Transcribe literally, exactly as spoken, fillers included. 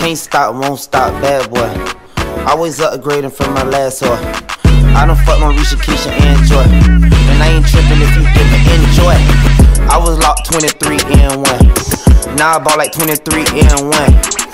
Can't stop, won't stop, bad boy. Always upgrading from my last whore. I done fucked my Risha, Keisha, and Joy, and I ain't tripping if you didn't enjoy. I was locked twenty-three and one. Now I bought like twenty-three and one.